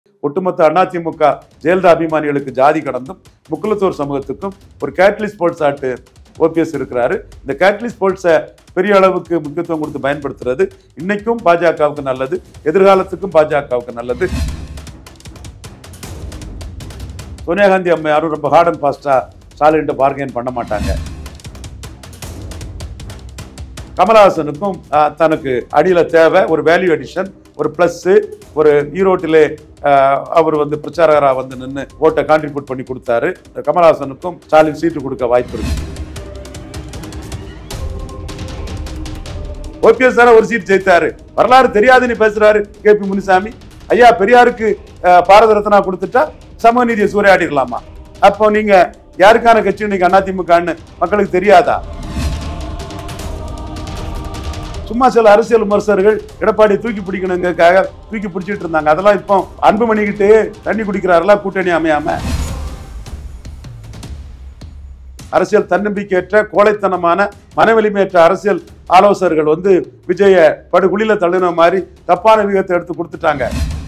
ஒட்டுமொத்த அதிமுக ஜெயலலிதா அபிமானிகளுக்கு ஜாதி கடந்தும் முக்குலத்தோர் சமூகத்துக்கும் ஒரு கேட்டலிஸ்ட் ஸ்போர்ட்ஸ் ஆக்ட் ஓபிஎஸ் இருக்கிறாரு. இந்த கேட்டலிஸ்ட் ஸ்போர்ட்ஸை பெரிய அளவுக்கு முக்கியத்துவம் கொடுத்து பயன்படுத்துறது இன்னைக்கும் பாஜகவுக்கு நல்லது, எதிர்காலத்துக்கும் பாஜகவுக்கு நல்லது. சோனியா காந்தி அம்மையாரும் ரொம்ப ஹார்ட் அண்ட் ஃபாஸ்டா ஸ்டாலின் பார்கெயின் பண்ண மாட்டாங்க. கமலஹாசனுக்கும் தனக்கு அடியில் தேவை ஒரு வேல்யூ அடிஷன், ஒரு பிளஸ், ஒரு ஈரோட்டிலே அவர் பிரச்சாரகராக நின்று ஓட்டை கான்ட்ரிபியூட் பண்ணி கொடுத்தாரு. கமலஹாசனுக்கும் ஸ்டாலின் சீட்டு கொடுக்க வாய்ப்பு இருக்கு. ஓபிஎஸ் சார் ஒரு சீட் ஜெயித்தாரு. வரலாறு தெரியாதுன்னு பேசுறாரு கேபி முனிசாமி. ஐயா, பெரியாருக்கு பாரத ரத்னா கொடுத்துட்டா சமூக நீதியை சூறையாடிடலாமா? அப்போ நீங்க யாருக்கான கட்சி இன்னைக்கு அதிமுகன்னு மக்களுக்கு தெரியாதா? சும்மா சில அரசியல் விமர்சகர்கள் எடப்பாடி தூக்கி பிடிக்கணுங்கிறதுக்காக தூக்கி பிடிச்சிட்டு இருந்தாங்க. அதெல்லாம் இப்போ அன்புமணிக்கிட்டே தண்ணி குடிக்கிறார்களா கூட்டணி அமையாம? அரசியல் தன்னம்பிக்கையற்ற கோழைத்தனமான மனவலிமையற்ற அரசியல் ஆலோசகர்கள் விஜய படுகுழியில தள்ளுன மாதிரி தப்பான விகத்தை எடுத்து கொடுத்துட்டாங்க.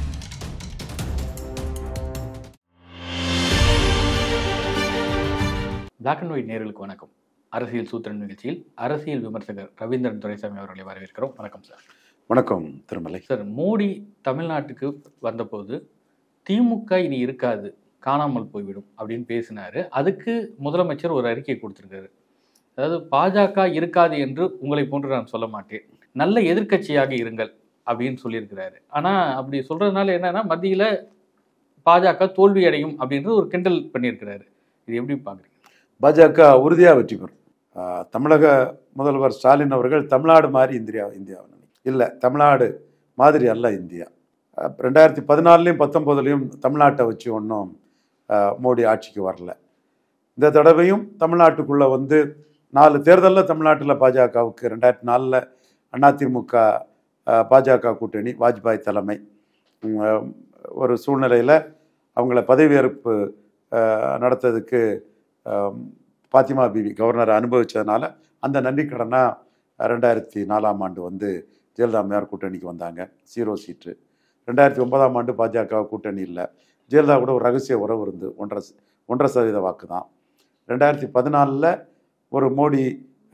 பிளாக் அண்ட் ஒயிட் நேயர்களுக்கு வணக்கம். அரசியல் சூத்திரன் நிகழ்ச்சியில் அரசியல் விமர்சகர் ரவீந்திரன் துரைசாமி அவர்களை வரவேற்கிறோம். வணக்கம் சார். வணக்கம் திருமலை சார். மோடி தமிழ்நாட்டுக்கு வந்தபோது திமுக இனி இருக்காது, காணாமல் போய்விடும் அப்படின்னு பேசினாரு. அதுக்கு முதலமைச்சர் ஒரு அறிக்கை கொடுத்திருக்காரு. அதாவது பாஜக இருக்காது என்று உங்களை போன்று நான் சொல்ல மாட்டேன், நல்ல எதிர்க்கட்சியாக இருங்கள் அப்படின்னு சொல்லியிருக்கிறாரு. ஆனா அப்படி சொல்றதுனால என்னன்னா மத்தியில பாஜக தோல்வி அடையும் அப்படின்றது ஒரு கிண்டல் பண்ணியிருக்கிறாரு. இது எப்படி பாக்குறீங்க? பாஜக உறுதியாக வெற்றி பெறும். தமிழக முதல்வர் ஸ்டாலின் அவர்கள் தமிழ்நாடு மாதிரி இந்தியா இல்லை, தமிழ்நாடு மாதிரி அல்ல இந்தியா. 2014லையும் 19லையும் தமிழ்நாட்டை வச்சு ஒன்றும் மோடி ஆட்சிக்கு வரல. இந்த தடவையும் தமிழ்நாட்டுக்குள்ளே 4 தேர்தலில் தமிழ்நாட்டில் பாஜகவுக்கு 2004 அதிமுக பாஜக கூட்டணி வாஜ்பாய் தலைமை ஒரு சூழ்நிலையில் அவங்கள பதவியேற்பு நடத்ததுக்கு பாத்திமா பிவி கவர்னர் அனுபவித்ததுனால அந்த நன்றி கடனாக 2004 ஜெயலலிதா அம்மையார் கூட்டணிக்கு வந்தாங்க, 0 சீட்டு. 2009 ஆண்டு பாஜக கூட்டணி இல்லை, ஜெயலலிதா கூட ஒரு ரகசிய உறவு இருந்து 1.5% வாக்கு தான். 2014 ஒரு மோடி,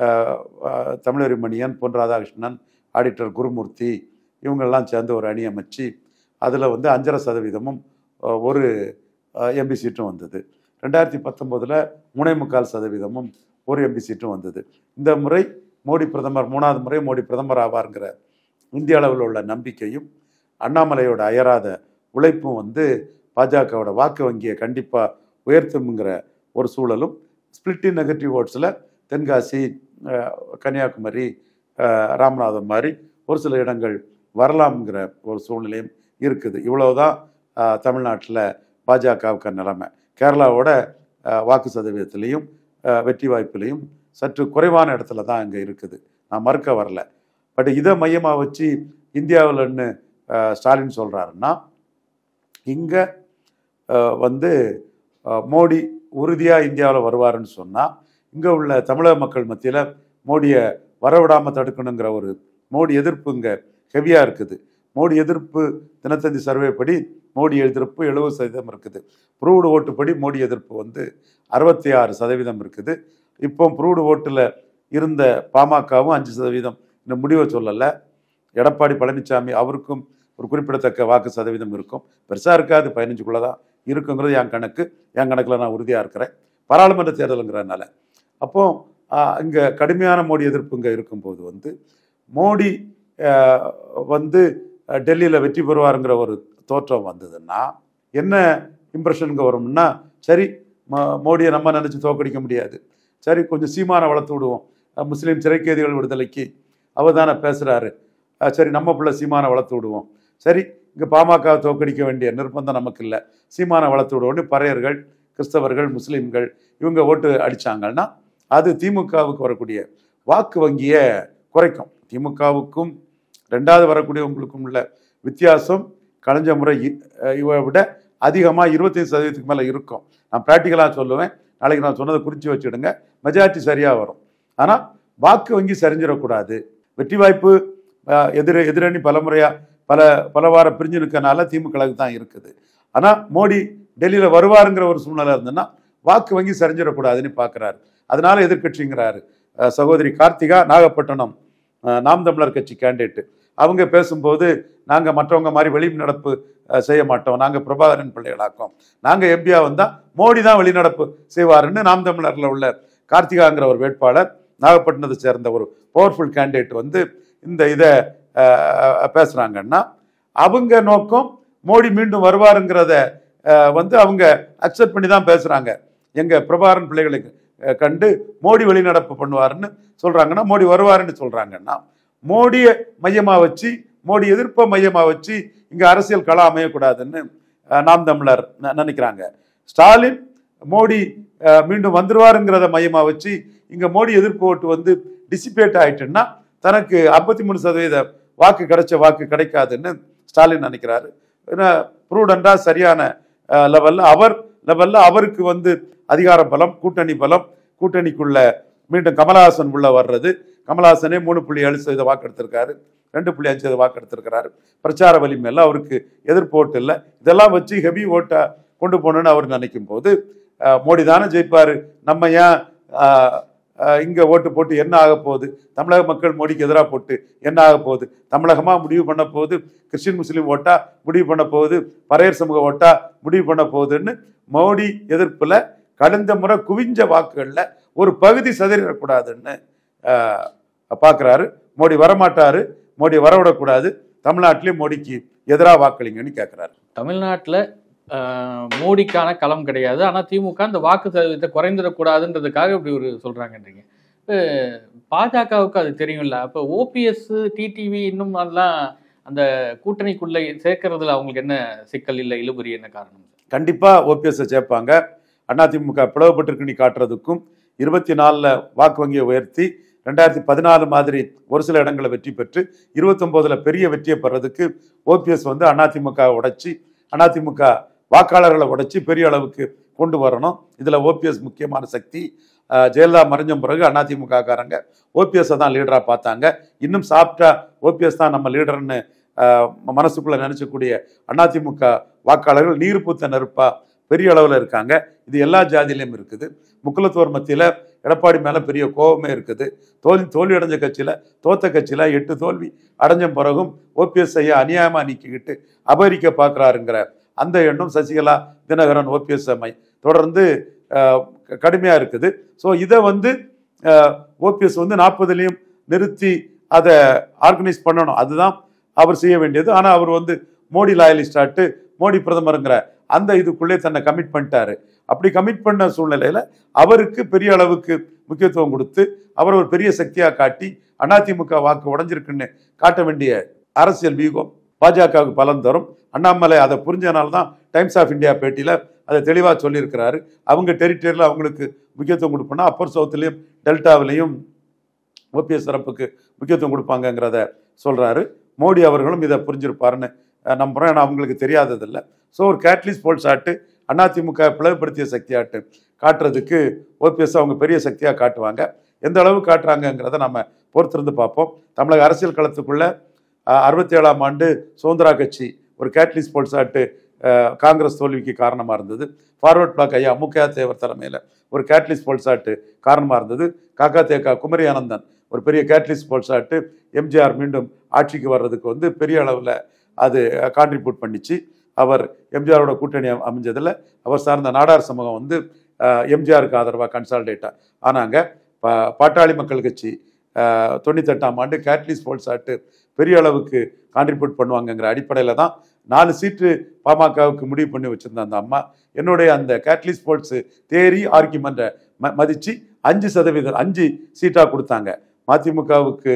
தமிழறி மணியன், பொன் ராதாகிருஷ்ணன், ஆடிட்டர் குருமூர்த்தி இவங்கெல்லாம் சேர்ந்து ஒரு அணி அமைச்சு அதில் 5.5% ஒரு எம்பி சீட்டும் வந்தது. 2019 3.25% ஒரு எம்பி சீட்டும் வந்தது. இந்த முறை மோடி பிரதமர் 3வது முறை மோடி பிரதமர் ஆவார்ங்கிற இந்திய அளவில் உள்ள நம்பிக்கையும் அண்ணாமலையோட அயராத உழைப்பும் பாஜகவோட வாக்கு வங்கியை கண்டிப்பாக உயர்த்துங்கிற ஒரு சூழலும், ஸ்பிளிட்டின் நெகட்டிவ் ஓட்ஸில் தென்காசி, கன்னியாகுமரி, ராமநாதம் மாதிரி ஒரு சில இடங்கள் வரலாம்ங்கிற ஒரு சூழ்நிலையும் இருக்குது. இவ்வளவுதான் தமிழ்நாட்டில் பாஜகவுக்கு நிலைமை. கேரளாவோட வாக்கு சதவீதத்திலையும் வெற்றி வாய்ப்புலையும் சற்று குறைவான இடத்துல தான் இங்கே இருக்குது, நான் மறுக்க வரல. பட் இதை மையமாக வச்சு இந்தியாவில்னு ஸ்டாலின் சொல்கிறாருன்னா, இங்கே மோடி உறுதியாக இந்தியாவில் வருவாருன்னு சொன்னால் இங்கே உள்ள தமிழக மக்கள் மத்தியில் மோடியை வரவிடாமல் தடுக்கணுங்கிற ஒரு மோடி எதிர்ப்பு இங்கே ஹெவியாக இருக்குது. மோடி எதிர்ப்பு தினத்தந்தி சர்வே படி மோடி எதிர்ப்பு 70% இருக்குது. ப்ரூவ்டு ஓட்டுப்படி மோடி எதிர்ப்பு 66% இருக்குது. இப்போ ப்ரூவ்டு ஓட்டில் இருந்த பாமகவும் 5% இந்த முடிவை சொல்லலை. எடப்பாடி பழனிசாமி அவருக்கும் ஒரு குறிப்பிடத்தக்க வாக்கு சதவீதம் இருக்கும், பெருசாக இருக்காது, 15க்குள்ளே தான் இருக்குங்கிறது என் கணக்கில் நான் உறுதியாக இருக்கிறேன், பாராளுமன்ற தேர்தலுங்கிறதுனால. அப்போது இங்கே கடுமையான மோடி எதிர்ப்பு இங்கே இருக்கும்போது மோடி டெல்லியில் வெற்றி பெறுவாருங்கிற ஒரு தோற்றம் வந்ததுன்னா என்ன இம்ப்ரெஷனுக்கு வரும்னா, சரி மோடியை நம்ம நினச்சி தோக்கடிக்க முடியாது, சரி கொஞ்சம் சீமானை வளர்த்து விடுவோம், முஸ்லீம் சிறைக்கைதிகள் விடுதலைக்கு அவர் தானே பேசுகிறாரு, சரி நம்ம பிள்ளை சீமானை வளர்த்து விடுவோம், சரி இங்கே பாமக தோக்கடிக்க வேண்டிய நிர்பந்தம் நமக்கு இல்லை, சீமானை வளர்த்து விடுவோன்னு பறையர்கள், கிறிஸ்தவர்கள், முஸ்லீம்கள் இவங்க ஓட்டு அடித்தாங்கன்னா அது திமுகவுக்கு வரக்கூடிய வாக்கு வங்கியை குறைக்கும். திமுகவுக்கும் 2வது வரக்கூடியவங்களுக்கும் உள்ள வித்தியாசம் கலைஞ்ச முறை இவை விட அதிகமாக 25%க்கு மேலே இருக்கும். நான் ப்ராக்டிக்கலாக சொல்லுவேன், நாளைக்கு நான் சொன்னதை குறித்து வச்சுடுங்க, மெஜாரிட்டி சரியாக வரும். ஆனால் வாக்கு வங்கி சரிஞ்சிடக்கூடாது. வெற்றி வாய்ப்பு எதிரணி பலமுறையாக பல வாரம் பிரிஞ்சு நிற்கனால திமுக தான் இருக்குது. ஆனால் மோடி டெல்லியில் வருவாருங்கிற ஒரு சூழ்நிலை இருந்ததுன்னா வாக்கு வங்கி சரிஞ்சிடக்கூடாதுன்னு பார்க்குறாரு. அதனால எதிர்கட்சிங்கிறாரு. சகோதரி கார்த்திகா நாகப்பட்டினம் நாம் தமிழர் கட்சி கேண்டிடேட்டு, அவங்க பேசும்போது நாங்கள் மற்றவங்க மாதிரி வெளிநடப்பு செய்ய மாட்டோம், நாங்கள் பிரபாகரன் பிள்ளைகளாக்கோம், நாங்கள் எம்பியா வந்தால் மோடி தான் வெளிநடப்பு செய்வாருன்னு நாம் தமிழரில் உள்ள கார்த்திகாங்கிற ஒரு வேட்பாளர், நாகப்பட்டினத்தை சேர்ந்த ஒரு பவர்ஃபுல் கேண்டிடேட் வந்து இந்த இதை பேசுகிறாங்கன்னா அவங்க நோக்கம் மோடி மீண்டும் வருவாருங்கிறத வந்து அவங்க அக்செப்ட் பண்ணி தான் பேசுகிறாங்க. எங்கள் பிரபாகரன் பிள்ளைகளுக்கு கண்டு மோடி வெளிநடப்பு பண்ணுவாருன்னு சொல்கிறாங்கன்னா, மோடி வருவாருன்னு சொல்கிறாங்கன்னா, மோடியை மையமாக வச்சு, மோடி எதிர்ப்பை மையமாக வச்சு இங்கே அரசியல் களம் அமையக்கூடாதுன்னு நாம் தமிழர் நினைக்கிறாங்க. ஸ்டாலின் மோடி மீண்டும் வந்துருவாருங்கிறத மையமாக வச்சு இங்கே மோடி எதிர்ப்பு ஓட்டு வந்து டிசிபேட் ஆயிட்டுன்னா தனக்கு 53% வாக்கு கிடைக்காதுன்னு ஸ்டாலின் நினைக்கிறாரு. ப்ரூடண்டா சரியான லெவல்ல அவருக்கு வந்து அதிகார பலம், கூட்டணி பலம், கூட்டணிக்குள்ள மீண்டும் கமலஹாசன் உள்ள வர்றது, கமலஹாசனே 3.7% வாக்கு எடுத்திருக்காரு, 2.5% வாக்கு எடுத்திருக்கிறாரு, பிரச்சார வலிமையெல்லாம் அவருக்கு எதிர்ப்பு ஓட்டு இல்லை, இதெல்லாம் வச்சு ஹெவி ஓட்டை கொண்டு போகணுன்னு அவர் நினைக்கும் போது மோடி தானே ஜெயிப்பாரு, நம்ம ஏன் இங்கே ஓட்டு போட்டு என்ன ஆக போகுது, தமிழக மக்கள் மோடிக்கு எதிராக போட்டு என்ன ஆக போகுது, தமிழகமாக முடிவு பண்ண போகுது, கிறிஸ்டின் முஸ்லீம் ஓட்டா முடிவு பண்ண போகுது, பறையர் சமூக ஓட்டா முடிவு பண்ண போகுதுன்னு மோடி எதிர்ப்பில் கடந்த முறை குவிஞ்ச வாக்குகளில் ஒரு பகுதி சதறிடக்கூடாதுன்னு பார்க்குறாரு. மோடி வரமாட்டாரு, மோடி வரவிடக்கூடாது, தமிழ்நாட்டிலேயும் மோடிக்கு எதிராக வாக்களிங்கன்னு கேட்குறாரு. தமிழ்நாட்டில் மோடிக்கான களம் கிடையாது, ஆனால் திமுக அந்த வாக்கு சதவீதத்தை குறைந்துடக்கூடாதுன்றதுக்காக இப்படி ஒரு சொல்கிறாங்கன்றீங்க. இப்போ பாஜகவுக்கு அது தெரியும்ல, அப்போ ஓபிஎஸ் டிடிவி இன்னும் அதெல்லாம் அந்த கூட்டணிக்குள்ளே சேர்க்கறதுல அவங்களுக்கு என்ன சிக்கல் இல்லை, இழுபறி என்ன காரணம்? கண்டிப்பாக ஓபிஎஸ்ஸை சேர்ப்பாங்க. அதிமுக பிளவுபட்டிருக்குன்னு காட்டுறதுக்கும் 24 வாக்கு வங்கியை உயர்த்தி 2014 மாதிரி ஒரு சில இடங்களை வெற்றி பெற்று 29 பெரிய வெற்றியை பெறதுக்கு ஓபிஎஸ் வந்து அதிமுக உடைச்சி, அதிமுக வாக்காளர்களை உடைச்சி பெரிய அளவுக்கு கொண்டு வரணும். இதில் ஓபிஎஸ் முக்கியமான சக்தி. ஜெயலலிதா மறைஞ்ச பிறகு அதிமுக காரங்க ஓபிஎஸ்ஸை தான் லீடராக பார்த்தாங்க. இன்னும் சாப்பிட்டா ஓபிஎஸ் தான் நம்ம லீடர்னு மனசுக்குள்ளே நினச்சக்கூடிய அதிமுக வாக்காளர்கள் நீர் பூத்த நெருப்பா பெரிய அளவில் இருக்காங்க. இது எல்லா ஜாதியிலையும் இருக்குது. முக்குலத்தோர் மத்தியில் எடப்பாடி மேலே பெரிய கோபமே இருக்குது. தோல்வி அடைஞ்ச கட்சியில், தோத்த கட்சியில் 8 தோல்வி அடைஞ்ச பிறகும் ஓபிஎஸ் ஐயா அநியாயமாக நீக்கிக்கிட்டு அபகரிக்க பார்க்குறாருங்கிற அந்த எண்ணம் சசிகலா, தினகரன், ஓபிஎஸ் தொடர்ந்து கடுமையாக இருக்குது. ஸோ இதை வந்து ஓபிஎஸ் வந்து 40லையும் நிறுத்தி அதை ஆர்கனைஸ் பண்ணணும், அதுதான் அவர் செய்ய வேண்டியது. ஆனால் அவர் வந்து மோடி லாயலிஸ்டாட்டு, மோடி பிரதமருங்கிற அந்த இதுக்குள்ளே தன்னை கமிட் பண்ணிட்டாரு. அப்படி கமிட் பண்ண சூழ்நிலையில் அவருக்கு பெரிய அளவுக்கு முக்கியத்துவம் கொடுத்து அவர் ஒரு பெரிய சக்தியாக காட்டி அதிமுக வாக்கு உடஞ்சிருக்குன்னு காட்ட வேண்டிய அரசியல் வியூகம் பாஜகவுக்கு பலன் தரும். அண்ணாமலை அதை புரிஞ்சனால்தான் டைம்ஸ் ஆஃப் இந்தியா பேட்டியில் அதை தெளிவாக சொல்லியிருக்கிறாரு. அவங்க டெரிட்டரியில் அவங்களுக்கு முக்கியத்துவம் கொடுப்போம்னா அப்பர் சவுத்துலேயும் டெல்டாவிலையும் ஓபிஎஸ் தரப்புக்கு முக்கியத்துவம் கொடுப்பாங்கங்கிறத சொல்கிறாரு. மோடி அவர்களும் இதை புரிஞ்சிருப்பாருன்னு நம்புகிறோம். ஏன்னா அவங்களுக்கு தெரியாததில்லை. ஸோ ஒரு கேட்லிஸ் போல்ஸ் ஆட்டு அதிமுக பிளவுபடுத்திய சக்தியாட்டு காட்டுறதுக்கு ஓபிஎஸ் அவங்க பெரிய சக்தியாக காட்டுவாங்க. எந்த அளவு காட்டுறாங்கங்கிறத நம்ம பொறுத்திருந்து பார்ப்போம். தமிழக அரசியல் களத்துக்குள்ள 67ஆம் ஆண்டு சுதந்திரா கட்சி ஒரு கேட்லிஸ் போல்ஸ் ஆட்டு காங்கிரஸ் தோல்விக்கு காரணமாக இருந்தது. ஃபார்வர்ட் பிளாக் ஐயா முக்கையா தேவர் தலைமையில் ஒரு கேட்லிஸ் போல்ஸ் ஆட்டு காரணமாக இருந்தது. காக்கா குமரி ஆனந்தன் ஒரு பெரிய கேட்லிஸ் போல்ஸ் ஆட்டு எம்ஜிஆர் மீண்டும் ஆட்சிக்கு வர்றதுக்கு வந்து பெரிய அளவில் அது கான்ட்ரிபியூட் பண்ணிச்சு. அவர் எம்ஜிஆரோட கூட்டணி அமைஞ்சதில் அவர் சார்ந்த நாடார் சமூகம் வந்து எம்ஜிஆருக்கு ஆதரவாக கன்சால்டேட்டாக ஆனாங்க. பாட்டாளி மக்கள் கட்சி 98ஆம் ஆண்டு கேட்லிஸ் போல்ஸ் ஆட்டு பெரிய அளவுக்கு கான்ட்ரிபியூட் பண்ணுவாங்கங்கிற அடிப்படையில் தான் 4 சீட்டு பாமகவுக்கு முடிவு பண்ணி வச்சுருந்த அந்த அம்மா என்னுடைய அந்த கேட்லிஸ் போல்ஸ் தேரி ஆர்கியூமெண்ட்டை மதித்து 5% 5 சீட்டாக கொடுத்தாங்க. மதிமுகவுக்கு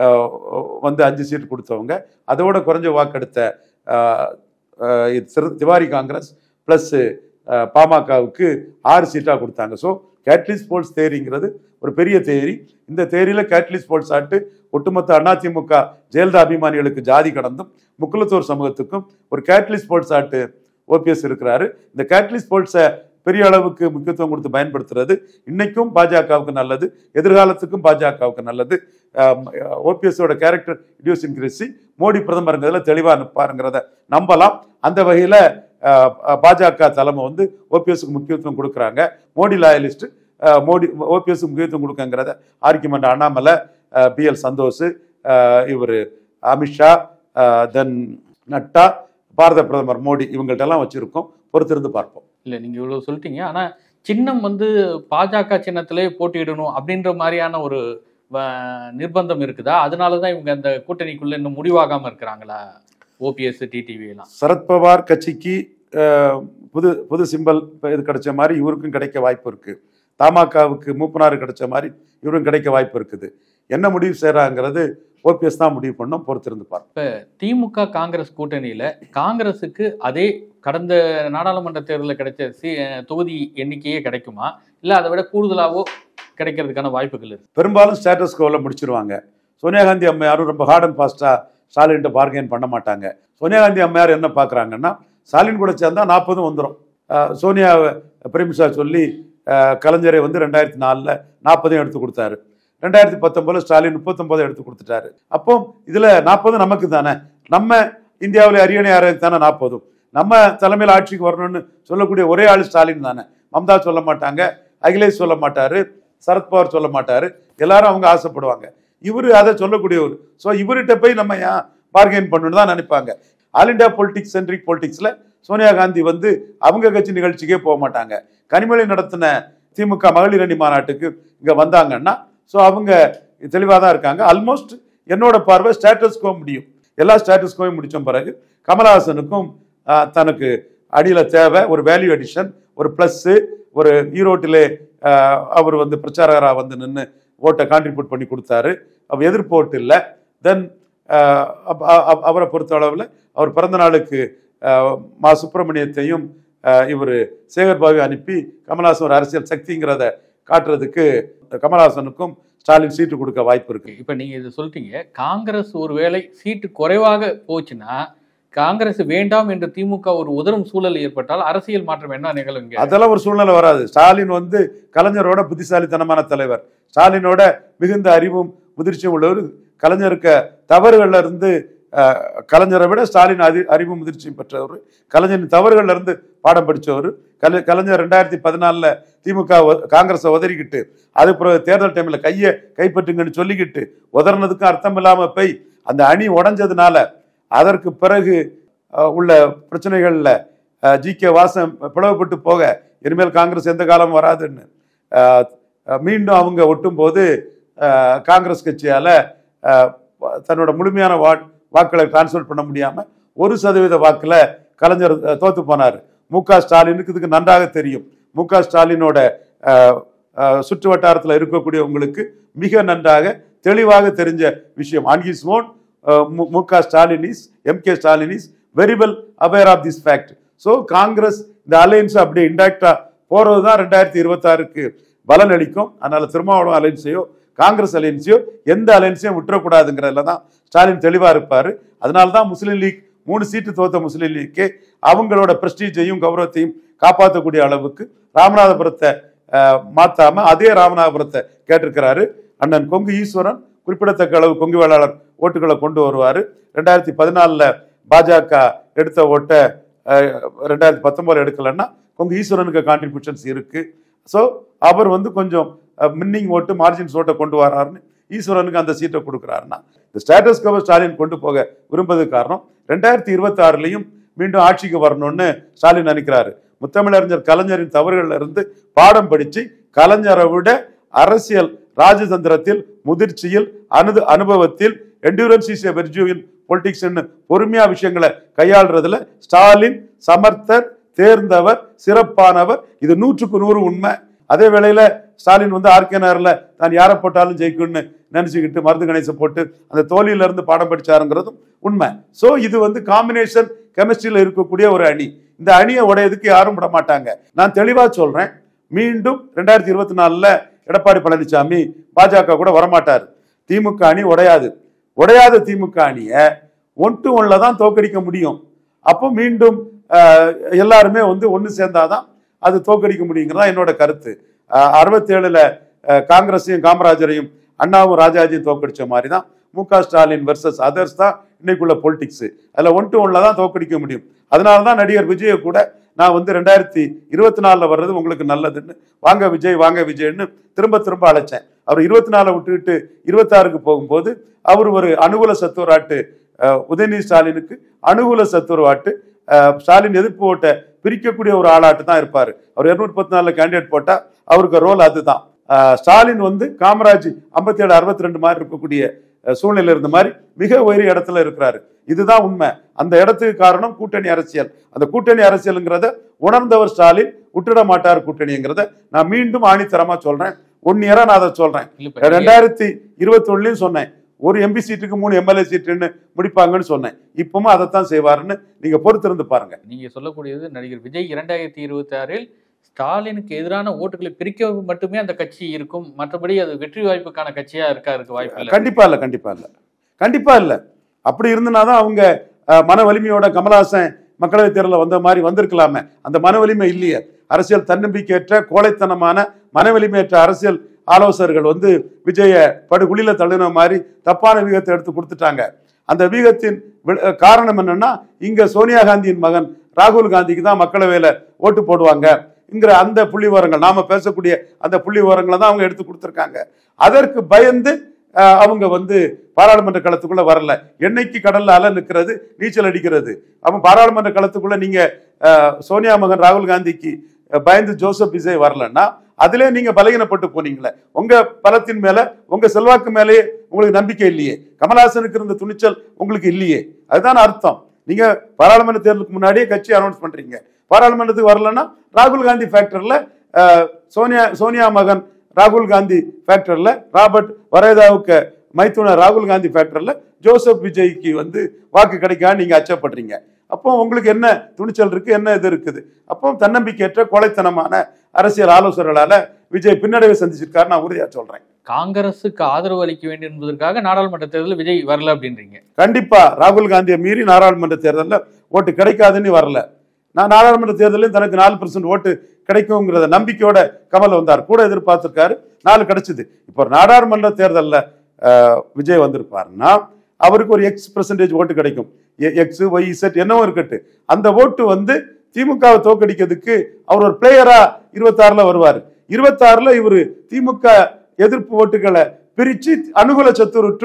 வந்து 5 சீட்டு கொடுத்தவங்க அதோட குறைஞ்ச வாக்கெடுத்த திவாரி காங்கிரஸ் ப்ளஸ் பாமகவுக்கு 6 சீட்டாக கொடுத்தாங்க. ஸோ கேட்லிஸ் போல்ஸ் தேரிங்கிறது ஒரு பெரிய தேரி. இந்த தேரியில் கேட்லிஸ் போல்ஸ் ஆட்டு ஒட்டுமொத்த அதிமுக ஜெயலலிதா அபிமானிகளுக்கு ஜாதி கடந்தும் முக்குலத்தோர் சமூகத்துக்கும் ஒரு கேட்லிஸ் போல்ஸ் ஆட்டு ஓபிஎஸ் இருக்கிறாரு. இந்த கேட்லிஸ் போல்ஸை பெரிய அளவுக்கு முக்கியத்துவம் கொடுத்து பயன்படுத்துறது இன்னைக்கும் பாஜகவுக்கு நல்லது, எதிர்காலத்துக்கும் பாஜகவுக்கு நல்லது. ஓபிஎஸோட கேரக்டர் இடியோசின்கிரசி மோடி பிரதமருங்கிறதுல தெளிவாக நிற்பாருங்கிறத நம்பலாம். அந்த வகையில் பாஜக தலைமை வந்து ஓபிஎஸ்க்கு முக்கியத்துவம் கொடுக்குறாங்க. மோடி லாயலிஸ்ட் மோடி ஓபிஎஸ்க்கு முக்கியத்துவம் கொடுக்கங்கிறத ஆர்கியூமெண்ட் அண்ணாமலை, பிஎல் சந்தோஷ், இவர் அமித்ஷா, தென் நட்டா, பாரத பிரதமர் மோடி இவங்கள்ட்ட எல்லாம் வச்சிருக்கோம். பொறுத்திருந்து பார்ப்போம். இல்லை, நீங்கள் இவ்வளோ சொல்லிட்டீங்க. ஆனால் சின்னம் வந்து பாஜக சின்னத்திலே போட்டியிடணும் அப்படின்ற மாதிரியான ஒரு நிர்பந்தம் இருக்குதா? அதனால தான் இவங்க அந்த கூட்டணிக்குள்ள இன்னும் முடிவாகாமல் இருக்கிறாங்களா? ஓபிஎஸ், டிடிவி எல்லாம் சரத்பவார் கட்சிக்கு புது சிம்பல் இது கிடைச்ச மாதிரி இவருக்கும் கிடைக்க வாய்ப்பு இருக்கு. தமாகவுக்கு மூப்பனாறு கிடைச்ச மாதிரி இவருக்கும் கிடைக்க வாய்ப்பு இருக்குது. என்ன முடிவு செய்யறாங்கிறது ஓபிஎஸ் தான் முடிவு பண்ணோம். பொறுத்திருந்து பார்ப்போம். இப்போ திமுக காங்கிரஸ் கூட்டணியில காங்கிரஸுக்கு அதே கடந்த நாடாளுமன்ற தேர்தலில் கிடைச்ச தொகுதி எண்ணிக்கையே கிடைக்குமா, இல்லை அதை விட கூடுதலாவோ கிடைக்கிறதுக்கான வாய்ப்புகள் இருக்கு? பெரும்பாலும் ஸ்டேட்டஸ் கோவில் முடிச்சிருவாங்க. சோனியா காந்தி அம்மையாரும் ரொம்ப ஹார்ட் அண்ட் ஃபாஸ்டா ஸ்டாலின்கிட்ட பார்கெயின் பண்ண மாட்டாங்க. சோனியா காந்தி அம்மையார் என்ன பார்க்குறாங்கன்னா, ஸ்டாலின் கூட சேர்ந்தா 40 வந்துடும். சோனியா பிரேமிஷா சொல்லி கலைஞரை வந்து 2004 40 எடுத்து கொடுத்தாரு. 2019 ஸ்டாலின் 39 எடுத்து கொடுத்துட்டாரு. அப்போ இதுல 40 நமக்கு தானே. நம்ம இந்தியாவில் அரியணை ஆறதுக்கு தானே 40. நம்ம தலைமையில் ஆட்சிக்கு வரணும்னு சொல்லக்கூடிய ஒரே ஆள் ஸ்டாலின் தானே. மம்தா சொல்ல மாட்டாங்க, அகிலேஷ் சொல்ல மாட்டாரு, சரத்பவார் சொல்ல மாட்டாரு. எல்லாரும் அவங்க ஆசைப்படுவாங்க. இவரு அதை சொல்லக்கூடியவர். ஸோ இவர்கிட்ட போய் நம்ம ஏன் பார்கெயின் பண்ணணும்னு தான் நினைப்பாங்க. ஆல் இண்டியா பொலிட்டிக்ஸ், சென்ட்ரிக் பொலிட்டிக்ஸ்ல சோனியா காந்தி வந்து அவங்க கட்சி நிகழ்ச்சிக்கே போக மாட்டாங்க. கனிமொழி நடத்தின திமுக மகளிர் அணி மாநாட்டுக்கு இங்க வந்தாங்கன்னா ஸோ அவங்க தெளிவாக தான் இருக்காங்க. ஆல்மோஸ்ட் என்னோட பார்வை ஸ்டேட்டஸ் கோ முடியும். எல்லா ஸ்டேட்டஸ் கோயும் முடிச்ச பிறகு கமலஹாசனுக்கும் தனக்கு அடியில் தேவை ஒரு வேல்யூ அடிஷன், ஒரு ப்ளஸ், ஒரு ஈரோட்டிலே அவர் வந்து பிரச்சாரகராக வந்து நின்று ஓட்டை கான்ட்ரிபியூட் பண்ணி கொடுத்தாரு. அவர் எதிர்ப்பு ஓட்டு இல்லை. தென் அவரை பொறுத்த அளவில் அவர் பிறந்த நாளுக்கு மா சுப்பிரமணியத்தையும் இவர் சேகர்பாபு அனுப்பி கமலஹாசன் ஒரு அரசியல் சக்திங்கிறத காட்டுறதுக்கு கமலஹாசனுக்கும் ஸ்டாலின் சீட்டு கொடுக்க வாய்ப்பு இருக்கு. இப்போ நீங்க இதை சொல்லிட்டீங்க. காங்கிரஸ் ஒரு வேளை சீட்டு குறைவாக போச்சுன்னா காங்கிரஸ் வேண்டாம் என்று திமுக ஒரு உதரும் சூழல் ஏற்பட்டால் அரசியல் மாற்றம் என்ன நிகழும்? அதெல்லாம் ஒரு சூழ்நிலை வராது. ஸ்டாலின் வந்து கலைஞரோட புத்திசாலித்தனமான தலைவர். ஸ்டாலினோட மிகுந்த அறிவும் முதிர்ச்சியும் உள்ளவர். கலைஞருக்கு தவறுகள்ல இருந்து கலைஞரை விட ஸ்டாலின் அறிவும் முதிர்ச்சியும் பெற்றவர். கலைஞரின் தவறுகள்ல இருந்து பாடம் படித்தவர். கலைஞர் 2014 திமுக காங்கிரஸை உதறிக்கிட்டு அது பிறகு தேர்தல் டைம்ல கைப்பற்றுங்கன்னு சொல்லிக்கிட்டு உதறினதுக்கும் அர்த்தம் இல்லாம போய் அந்த அணி உடஞ்சதுனால அதற்கு பிறகு உள்ள பிரச்சனைகள்ல ஜி.கே. வாசன் பிளவுபட்டு போக இனிமேல் காங்கிரஸ் எந்த காலமும் வராதுன்னு மீண்டும் அவங்க ஒட்டும் போது காங்கிரஸ் கட்சியால தன்னோட முழுமையான வாக்களை டிரான்ஸ்ஃபர் பண்ண முடியாம 1% வாக்குல கலைஞர் தோத்து போனார். மு.க. ஸ்டாலினுக்கு இதுக்கு நன்றாக தெரியும். மு.க. ஸ்டாலினோட சுற்று வட்டாரத்தில் இருக்கக்கூடியவங்களுக்கு மிக நன்றாக தெளிவாக தெரிஞ்ச விஷயம். On his own Mu Ka. Stalin is MK. Stalin is very well aware of this fact. So Congress இந்த அலையன்ஸ் அப்படியே இன்டாக்டா போறது தான் 2026க்கு பலன் அளிக்கும். அதனால திருமாவளவன் அலையன்ஸையோ காங்கிரஸ் அலையன்ஸையோ எந்த அலையன்ஸையும் விட்டுறக்கூடாதுங்கிறதுல தான் ஸ்டாலின் தெளிவா இருப்பாரு. அதனால்தான் முஸ்லீம் லீக் 3 சீட்டு தோத்த முஸ்லீம் லீக்கே அவங்களோட பிரஸ்டீஜையும் கௌரவத்தையும் காப்பாற்றக்கூடிய அளவுக்கு ராமநாதபுரத்தை மாத்தாம அதே ராமநாதபுரத்தை கேட்டிருக்கிறாரு. அண்ணன் கொங்கு ஈஸ்வரன் குறிப்பிடத்தக்க அளவு கொங்கு வேளாளர் ஓட்டுகளை கொண்டு வருவாரு. 2014 பாஜக எடுத்த ஓட்டை 2019 எடுக்கலன்னா கொங்கு ஈஸ்வரனுக்கு கான்ட்ரிபியூஷன்ஸ் இருக்கு. ஸோ அவர் வந்து கொஞ்சம் மின்னிங் ஓட்டு மார்ஜின்ஸ் ஓட்டை கொண்டு வராருன்னு ஈஸ்வரனுக்கு அந்த சீட்டை கொடுக்குறாருன்னா இந்த ஸ்டேட்டஸ் கோ ஸ்டாலின் கொண்டு போக விரும்புறது காரணம் 2026 மீண்டும் ஆட்சிக்கு வரணும்னு ஸ்டாலின் நினைக்கிறாரு. முத்தமிழறிஞர் கலைஞரின் தவறுகள்ல இருந்து பாடம் படிச்சு கலைஞரை விட அரசியல் ராஜதந்திரத்தில் முதிர்ச்சியில் அனுபவத்தில் endurance is a virtue in politics பொறுமையா விஷயங்களை கையாளுறதுல ஸ்டாலின் சமர்த்தர், தேர்ந்தவர், சிறப்பானவர். இது 100க்கு 100 உண்மை. அதே வேளையில ஸ்டாலின் வந்து ஆர்கே நகர்ல தான் யாரை போட்டாலும் ஜெயிக்கும்னு நினைச்சுக்கிட்டு மருது கணேசை போட்டு அந்த தோல்வியில இருந்து பாடம் படிச்சாருங்கிறதும் உண்மை. ஸோ இது வந்து காம்பினேஷன் கெமிஸ்ட்ரியில இருக்கக்கூடிய ஒரு அணி. இந்த அணியை உடையதுக்கு யாரும் விட மாட்டாங்க. நான் தெளிவா சொல்றேன், மீண்டும் 2024 எடப்பாடி பழனிசாமி பாஜக கூட வரமாட்டார். திமுக அணி உடையாத திமுக அணியை 1-1 தான் தோக்கடிக்க முடியும். அப்போ மீண்டும் எல்லாருமே வந்து ஒன்று சேர்ந்தாதான் அது தோக்கடிக்க முடியுங்கிறதா என்னோட கருத்து. 67 காங்கிரஸையும் காமராஜரையும் அண்ணாவும் ராஜாஜியும் தோக்கடிச்ச மாதிரி தான் மு.க. ஸ்டாலின் வெர்சஸ் அதர்ஸ் தான் இன்னைக்குள்ள பொலிட்டிக்ஸ். அதில் 1 to 1 தான் தோக்கடிக்க முடியும். அதனால தான் நடிகர் விஜயை கூட நான் வந்து 2024 வர்றது உங்களுக்கு நல்லதுன்னு வாங்க விஜய் வாங்க விஜய்ன்னு திரும்ப திரும்ப அழைச்சேன். அவர் 24 விட்டுக்கிட்டு 26க்கு போகும்போது அவர் ஒரு அனுகூல சத்துவராட்டு, உதயநிதி ஸ்டாலினுக்கு அனுகூல சத்துவராட்டு, ஸ்டாலின் எதிர்ப்பு ஓட்டை பிரிக்கக்கூடிய ஒரு ஆளாட்டு தான் இருப்பார். அவர் 234 கேண்டிடேட் போட்டா அவருக்கு ரோல் அதுதான். ஸ்டாலின் வந்து காமராஜ் 57 62 மாதிரி இருக்கக்கூடிய சூழ்நிலை இருந்த மாதிரி மிக உயரிய இடத்துல இருக்கிறாரு. இதுதான் உண்மை. அந்த இடத்துக்கு காரணம் கூட்டணி அரசியல். அந்த கூட்டணி அரசியலுங்கிறத உணர்ந்தவர் ஸ்டாலின் விட்டுட மாட்டார் கூட்டணிங்கிறத நான் மீண்டும் ஆணித்தரமா சொல்றேன். 1 இயரா நான் அதை சொல்றேன். 2021 சொன்னேன் ஒரு எம்பி சீட்டுக்கு 3 எம்எல்ஏ சீட்டுன்னு முடிப்பாங்கன்னு சொன்னேன். இப்பவும் அதைத்தான் செய்வாருன்னு நீங்க பொறுத்திருந்து பாருங்க. நீங்க சொல்லக்கூடியது நடிகர் விஜய் 2026 ஸ்டாலினுக்கு எதிரான ஓட்டுகளை பிரிக்க மட்டுமே அந்த கட்சி இருக்கும், மற்றபடி அது வெற்றி வாய்ப்புக்கான கட்சியா இருக்க வாய்ப்பு இல்லை. கண்டிப்பா இல்ல. அப்படி இருந்தனாதான் அவங்க மன வலிமையோட கமலஹாசன் மக்களவை தேர்தலில் வந்த மாதிரி வந்திருக்கலாமே. அந்த மன வலிமை இல்லையே. அரசியல் தன்னம்பிக்கையற்ற கோழைத்தனமான மன வலிமையற்ற அரசியல் ஆலோசகர்கள் வந்து விஜய படுகுழியில தள்ளின மாதிரி தப்பான வீகத்தை எடுத்து கொடுத்துட்டாங்க. அந்த வீகத்தின் காரணம் என்னன்னா, இங்க சோனியா காந்தியின் மகன் ராகுல் காந்திக்கு தான் மக்களவையில ஓட்டு போடுவாங்கங்கிற அந்த புள்ளி விவரங்கள், நாம பேசக்கூடிய அந்த புள்ளி விவரங்களை தான் அவங்க எடுத்து கொடுத்துருக்காங்க. அதற்கு பயந்து அவங்க வந்து பாராளுமன்ற களத்துக்குள்ள வரல. என்னைக்கு கடல்ல அலை நிற்கிறது, நீச்சல் அடிக்கிறது. அப்ப பாராளுமன்ற களத்துக்குள்ள நீங்க சோனியா மகன் ராகுல் காந்திக்கு பயந்து ஜோசப் விஜய் வரலன்னா அதிலே நீங்க பலகீனப்பட்டு போனீங்களே. உங்க பலத்தின் மேல உங்க செல்வாக்கு மேலேயே உங்களுக்கு நம்பிக்கை இல்லையே. கமலஹாசனுக்கு இருந்த துணிச்சல் உங்களுக்கு இல்லையே. அதுதான் அர்த்தம். நீங்க பாராளுமன்ற தேர்தலுக்கு முன்னாடியே கட்சி அனௌன்ஸ் பண்றீங்க. பாராளுமன்றத்துக்கு வரலன்னா ராகுல் காந்தி ஃபேக்டர்ல சோனியா மகன் ராகுல் காந்தி ஃபேக்டர்ல, ராபர்ட் வரேதாவுக்கு மைத்துனர் ராகுல் காந்தி ஃபேக்டர்ல ஜோசப் விஜய்க்கு வந்து வாக்கு கிடைக்கான்னு நீங்க அச்சப்படுறீங்க. அப்போ உங்களுக்கு என்ன துணிச்சல் இருக்கு, என்ன இது இருக்குது? அப்போ தன்னம்பிக்கையற்ற கோழைத்தனமான அரசியல் ஆலோசகர்களால விஜய் பின்னடைவை சந்திச்சிருக்காரு. நான் உறுதியா சொல்றேன். காங்கிரசுக்கு ஆதரவு அளிக்க வேண்டும் என்பதற்காக நாடாளுமன்ற தேர்தலில் விஜய் வரல அப்படின்றீங்க? கண்டிப்பா ராகுல் காந்தியை மீறி நாடாளுமன்ற தேர்தலில் ஓட்டு கிடைக்காதுன்னு வரல. நான் நாடாளுமன்ற தேர்தலில் தனக்கு 4% ஓட்டு கிடைக்கும்ங்கிறத நம்பிக்கையோட கமல் வந்தார். கூட எதிர்பார்த்திருக்காரு, 4 கிடைச்சது. இப்போ நாடாளுமன்ற தேர்தலில் விஜய் வந்திருப்பாருன்னா அவருக்கு ஒரு X% ஓட்டு கிடைக்கும். X, Y, Z என்னவோ இருக்கட்டு. அந்த ஓட்டு வந்து திமுகவை தோக்கடிக்கிறதுக்கு அவர் ஒரு பிளேயரா 26ல வருவார். 26ல இவர் திமுக எதிர்ப்பு ஓட்டுகளை பிரிச்சு அனுகூல சத்துருட்டு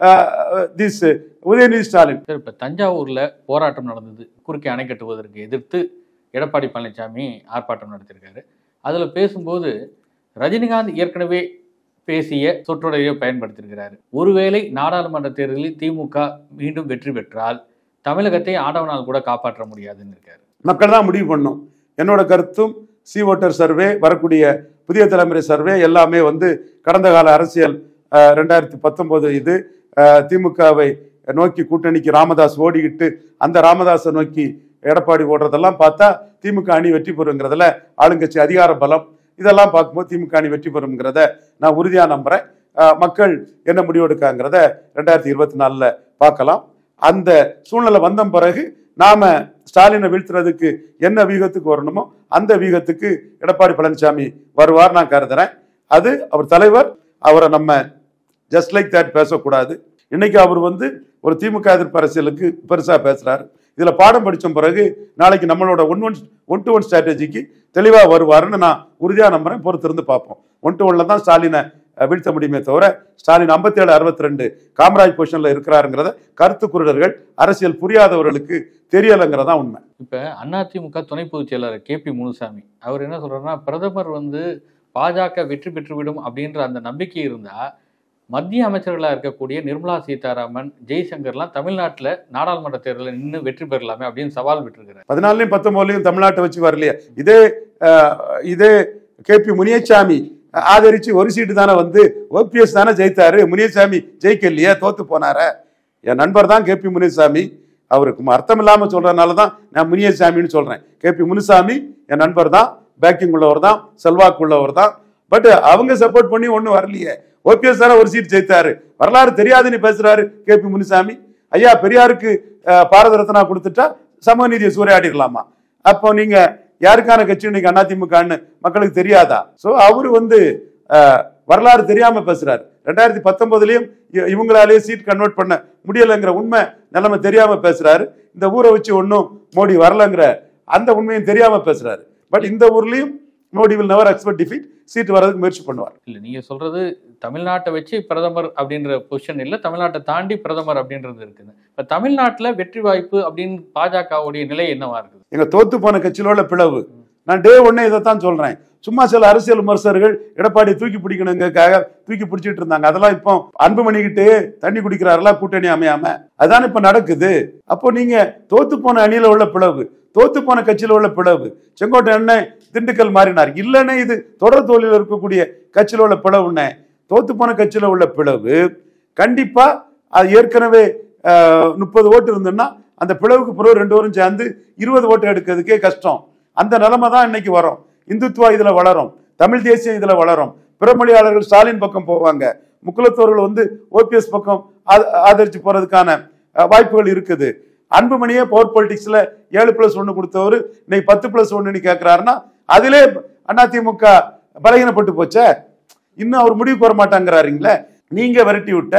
உதயநிதி ஸ்டாலின். இப்ப தஞ்சாவூர்ல போராட்டம் நடந்தது. குறுக்கே அணை கட்டுவதற்கு எதிர்த்து எடப்பாடி பழனிசாமி ஆர்ப்பாட்டம் நடத்திருக்காரு. அதுல பேசும்போது ரஜினிகாந்த் ஏற்கனவே பேசிய சொற்றொடரையை பயன்படுத்தியிருக்கிறாரு. ஒருவேளை நாடாளுமன்ற தேர்தலில் திமுக மீண்டும் வெற்றி பெற்றால் தமிழகத்தை ஆண்டவனால் கூட காப்பாற்ற முடியாதுன்னு இருக்காரு. மக்கள் தான் முடிவு பண்ணும். என்னோட கருத்தும் சி ஓட்டர் சர்வே, வரக்கூடிய புதிய தலைமுறை சர்வே எல்லாமே வந்து கடந்த கால அரசியல் 2019 இது திமுகவை நோக்கி கூட்டணிக்கு ராமதாஸ் ஓடிக்கிட்டு அந்த ராமதாஸை நோக்கி எடப்பாடி ஓடுறதெல்லாம் பார்த்தா திமுக அணி வெற்றி பெறுங்கிறதுல ஆளுங்கட்சி அதிகார பலம் இதெல்லாம் பார்க்கும்போது திமுக அணி வெற்றி பெறுங்கிறத நான் உறுதியா நம்புறேன். மக்கள் என்ன முடிவெடுக்காங்கிறத 2024 பார்க்கலாம். அந்த சூழ்நிலை வந்த பிறகு நாம ஸ்டாலினை வீழ்த்துறதுக்கு என்ன வீகத்துக்கு வரணுமோ அந்த வீகத்துக்கு எடப்பாடி பழனிசாமி வருவார் நான் கருதுறேன். அது அவர் தலைவர். அவரை நம்ம ஜஸ்ட் லைக் தட் பேசக்கூடாது. இன்னைக்கு அவர் வந்து ஒரு திமுக எதிர்ப்பு அரசியலுக்கு பெருசா பேசுறாரு. இதுல பாடம் படிச்ச பிறகு நாளைக்கு நம்மளோட ஒன் டு ஒன் ஸ்ட்ராட்டஜிக்கு தெளிவா வருவாருன்னு நான் உறுதியா நம்புறேன். பொறுத்திருந்து பார்ப்போம். 1 to 1 தான் ஸ்டாலினை வீழ்த்த முடியுமே தவிர ஸ்டாலின் 57 62 காமராஜ் பொசிஷன்ல இருக்கிறாருங்கிறத கருத்து குருடர்கள், அரசியல் புரியாதவர்களுக்கு தெரியலைங்கிறதா உண்மை. இப்ப அதிமுக துணை பொதுச் செயலாளர் KP முனுசாமி அவர் என்ன சொல்றாருன்னா, பிரதமர் வந்து பாஜக வெற்றி பெற்றுவிடும் அப்படின்ற அந்த நம்பிக்கை இருந்தா மத்திய அமைச்சர்களாக இருக்கக்கூடிய நிர்மலா சீதாராமன், ஜெய்சங்கர்லாம் தமிழ்நாட்டில் நாடாளுமன்ற தேர்தலில் நின்று வெற்றி பெறலாமே அப்படின்னு சவால் விட்டுருக்கிறார். 14லையும் 19லையும் தமிழ்நாட்டை வச்சு வரலையே. இதே KP முனியசாமி ஆதரிச்சு ஒரு சீட்டு தானே வந்து OPS தானே ஜெயித்தாரு. முனியசாமி ஜெயிக்கலையே, தோத்து போனார. என் நண்பர் தான் KP முனியசாமி. அவருக்கு அர்த்தம் இல்லாம சொல்றதுனால தான் நான் முனியசாமின்னு சொல்றேன். KP முனுசாமி என் நண்பர் தான், பேக்கிங் உள்ளவர் தான், செல்வாக்கு உள்ளவர் தான். பட் அவங்க சப்போர்ட் பண்ணி ஒன்றும் வரலையே. OPS தானே ஒரு சீட் ஜெயித்தாரு. வரலாறு தெரியாதுன்னு பேசுறாரு KP முனுசாமி. ஐயா பெரியாருக்கு பாரத ரத்னா கொடுத்துட்டா சமூக நீதியை சூறையாடிடலாமா? அப்போ நீங்க யாருக்கான கட்சி இன்னைக்கு அதிமுகன்னு மக்களுக்கு தெரியாதா? ஸோ அவரு வந்து வரலாறு தெரியாம பேசுறாரு. 2019லயும் இவங்களாலேயே சீட் கன்வெர்ட் பண்ண முடியலைங்கிற உண்மை நிலைமை தெரியாம பேசுறாரு. இந்த ஊரை வச்சு ஒன்றும் மோடி வரலங்கிற அந்த உண்மையும் தெரியாம பேசுறாரு. பட் இந்த ஊர்லயும் Modi will never expect defeat, seat வர்றதுக்கு முயற்சி பண்ணுவார். இல்ல நீங்க சொல்றது தமிழ்நாட்டை வச்சு பிரதமர் அப்படின்ற பொசிஷன் இல்ல, தமிழ்நாட்டை தாண்டி பிரதமர் அப்படின்றது இருக்குது. இப்ப தமிழ்நாட்டுல வெற்றி வாய்ப்பு அப்படின்னு பாஜகவுடைய நிலை என்னவா இருக்குது? எங்க தோத்து போன கட்சியில உள்ள பிளவு. நான் டே ஒன்னே இதைத்தான் சொல்றேன். சும்மா சில அரசியல் விமர்சகர்கள் எடப்பாடி தூக்கி பிடிக்கணுங்கிறதுக்காக தூக்கி பிடிச்சிட்டு இருந்தாங்க. அதெல்லாம் இப்போ அன்புமணிக்கிட்டே தண்ணி குடிக்கிறார்களா கூட்டணி அமையாம? அதான் இப்ப நடக்குது. அப்போ நீங்க தோத்து போன அணியில உள்ள பிளவு, தோத்து போன கட்சியில உள்ள பிளவு. செங்கோட்டை அண்ணன் திண்டுக்கல் மாறினார் இல்லைன்னு இது தொடர் தோல்வியில் இருக்கக்கூடிய கட்சியில உள்ள பிளவுன்னு. தோத்து போன கட்சியில உள்ள பிளவு கண்டிப்பா அது ஏற்கனவே 30 ஓட்டு இருந்ததுன்னா அந்த பிளவுக்கு பிறகு 2 பேரும் சேர்ந்து 20 ஓட்டு எடுக்கிறதுக்கே கஷ்டம். அந்த நிலைமை தான் இன்னைக்கு வரும். இந்துத்துவா இதுல வளரும், தமிழ் தேசியம் இதுல வளரும். பிறமொழியாளர்கள் ஸ்டாலின் பக்கம் போவாங்க, முக்குலத்தோர்கள் ஓபிஎஸ் பக்கம் ஆதரிச்சு போறதுக்கான வாய்ப்புகள் இருக்குது. அன்புமணியே பவர் பொலிட்டிக்ஸ்ல 7+1 கொடுத்தவர் இன்னைக்கு 10+1 கேட்கிறாருன்னா அதிலே அதிமுக பலகீனப்பட்டு போச்சே. இன்னும் அவர் முடிவுக்கு வர மாட்டாங்கிறாருங்களே. நீங்க விரட்டி விட்ட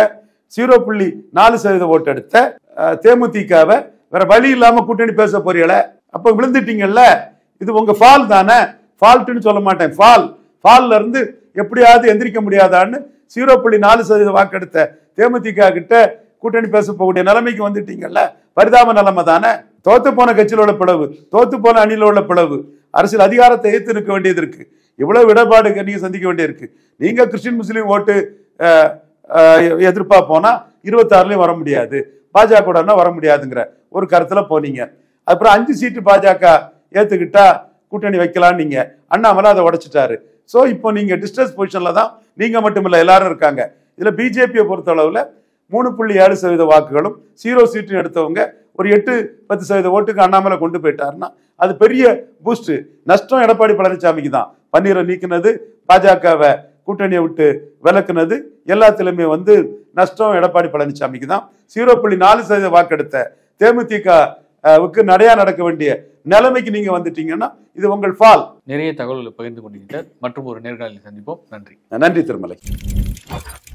0.4% ஓட்டு எடுத்த தேமுதிகவை வேற வழி இல்லாம கூட்டணி பேச போறீங்கள, அப்ப விழுந்துட்டீங்கல்ல. இது உங்க ஃபால் தானே. ஃபால்ட்னு சொல்ல மாட்டேன், ஃபால்ல இருந்து எப்படியாவது எந்திரிக்க முடியாதான்னு 0.4% வாக்கெடுத்த தேமுதிக கிட்ட கூட்டணி பேச போகக்கூடிய நிலைமைக்கு வந்துட்டீங்கல்ல. பரிதாப நிலைமை தானே. தோத்து போன கட்சியில் உள்ள பிளவு, தோத்து போன அணியில் உள்ள பிளவு, அரசியல் அதிகாரத்தை எதிர்த்து நிற்க வேண்டியது இருக்கு. இவ்வளவு இடர்பாடு நீங்க சந்திக்க வேண்டியிருக்கு. நீங்க கிறிஸ்டின் முஸ்லீம் ஓட்டு எதிர்ப்பா போனா 26லயும் வர முடியாது, பாஜக கூட வர முடியாதுங்கிற ஒரு கருத்துல போனீங்க. அப்புறம் 5 சீட்டு பாஜக ஏத்துக்கிட்டா கூட்டணி வைக்கலாம் நீங்க. அண்ணாமலை அதை உடைச்சிட்டாரு. சோ இப்போ நீங்க டிஸ்டன்ஸ் பொசிஷன்ல தான் நீங்க மட்டும் இல்ல எல்லாரும் இருக்காங்க. இதுல பிஜேபியை பொறுத்த அளவுல 3.7% வாக்குகளும் 0 சீட்டு எடுத்தவங்க ஒரு 8-10% ஓட்டுக்கு அண்ணாமலை கொண்டு போயிட்டாருன்னா அது பெரிய பூஸ்ட். நஷ்டம் எடப்பாடி பழனிசாமிக்கு தான். பன்னீரை நீக்கினது, பாஜகவை கூட்டணியை விட்டு விலக்குனது, எல்லாத்திலுமே நஷ்டம் எடப்பாடி பழனிசாமிக்கு தான். 0.4% வாக்கெடுத்த தேமுதிகவுக்கு நடையா நடக்க வேண்டிய நிலைமைக்கு நீங்க வந்துட்டீங்கன்னா இது உங்கள் ஃபால். நிறைய தகவல்களை பகிர்ந்து கொண்டீங்க. மற்றும் ஒரு நேர்காணலில் சந்திப்போம். நன்றி. நன்றி திருமலை.